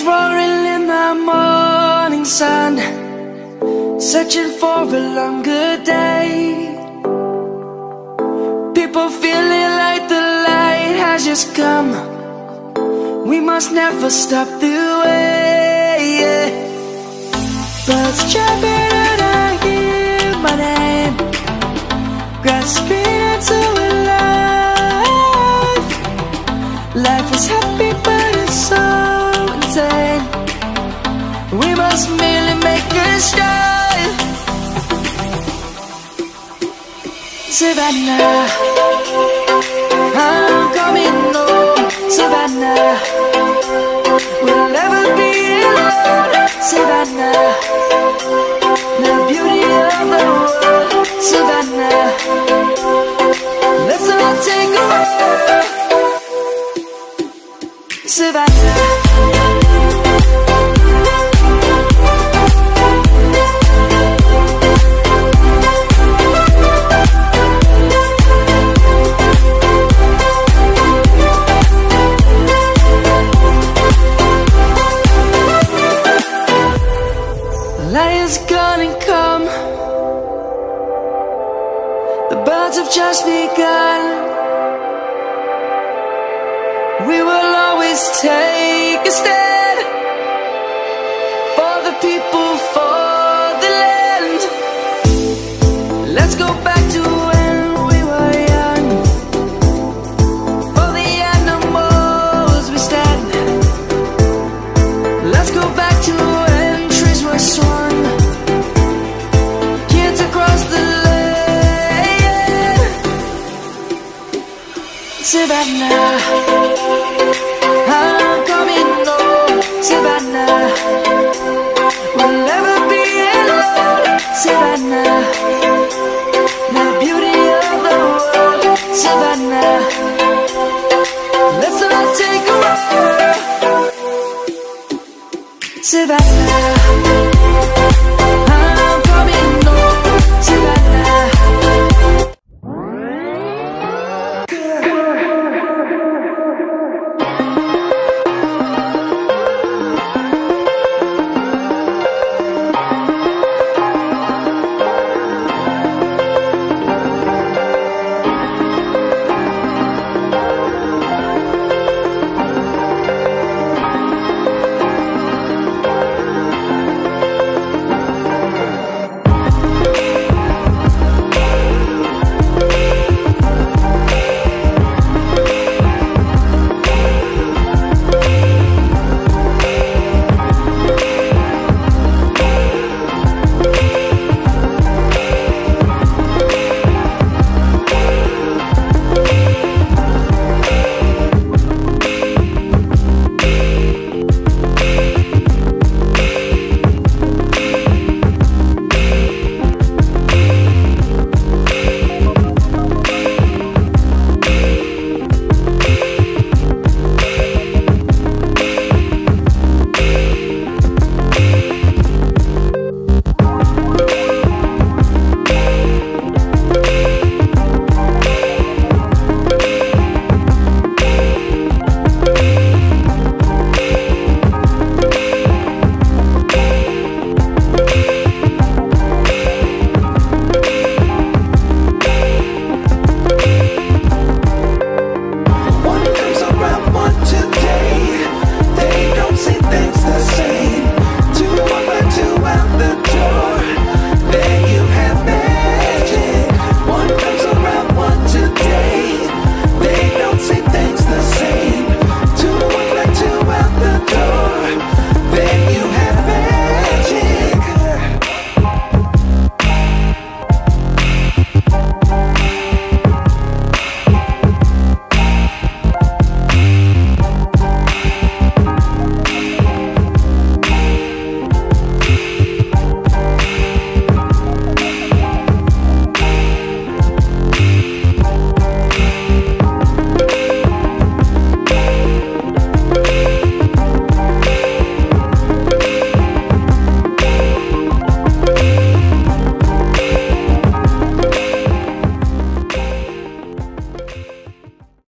roaring in the morning sun, searching for a longer day. People feeling like the light has just come. We must never stop the way. Birds chirping and I hear my name, grasping into a life. Life is happy but it's so insane. We must merely make a start. Savannah, I'm coming home. Savannah, we'll never be alone. Savannah, the beauty of the world. Savannah, let's all take a walk. Savannah, light is gonna come. The birds have just begun. We will always take a stand for the people, for the land. Let's go back to when we were young. For the animals we stand. Let's go back to when trees were swung, kids across the land. Savannah, I'm coming home. Savannah, we'll never be alone. Savannah, the beauty of the world. Savannah, let's all take a walk. Savannah.